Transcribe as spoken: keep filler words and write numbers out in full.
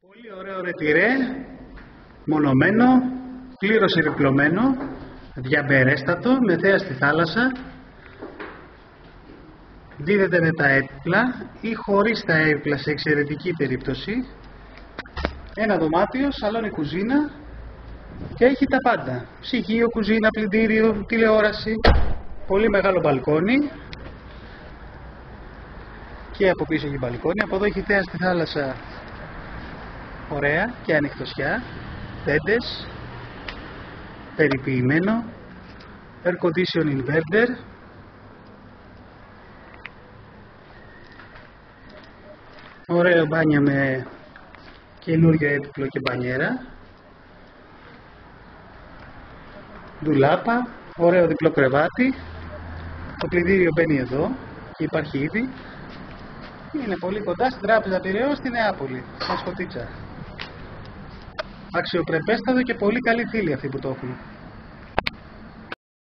Πολύ ωραίο ρετυρέ, μονωμένο, πλήρως επιπλωμένο, διαμπερέστατο, με θέα στη θάλασσα. Δίδεται με τα έπιπλα ή χωρίς τα έπιπλα σε εξαιρετική περίπτωση. Ένα δωμάτιο, σαλόνι, κουζίνα και έχει τα πάντα. Ψυγείο, κουζίνα, πλυντήριο, τηλεόραση, πολύ μεγάλο μπαλκόνι. Και από πίσω έχει μπαλκόνι, από εδώ έχει θέα στη θάλασσα. Ωραία και ανοιχτοσιά, τέντες, περιποιημένο, air condition inverter, ωραίο μπάνιο με καινούριο έπιπλο και μπανιέρα, ντουλάπα, ωραίο διπλό κρεβάτι, το πλυντήριο μπαίνει εδώ και υπάρχει ήδη. Είναι πολύ κοντά στην Τράπεζα Πειραιώς στη Νεάπολη, στα Σκωτίτσα. Αξιοπρεπέστατο και πολύ καλοί φίλοι αυτοί που το έχουν.